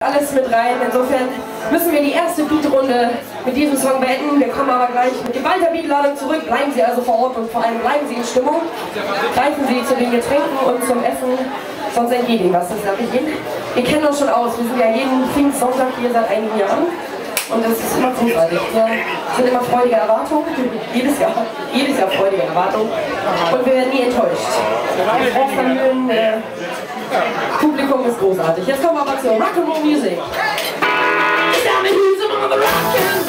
alles mit rein. Insofern müssen wir die erste Beatrunde mit diesem Song beenden. Wir kommen aber gleich mit geballter Beatladung zurück. Bleiben Sie also vor Ort und vor allem bleiben Sie in Stimmung. Greifen Sie zu den Getränken und zum Essen, sonst entgeht Ihnen was, das sage ich Ihnen. Wir kennen uns schon aus, wir sind ja jeden Pfingstsonntag hier seit einigen Jahren. Und das ist immer großartig. Wir sind immer freudige Erwartungen, jedes Jahr freudige Erwartungen. Und wir werden nie enttäuscht. Das Rockvermögen, Publikum ist großartig. Jetzt kommen wir aber zur Rock'n'Roll Music. Down the hills among the rock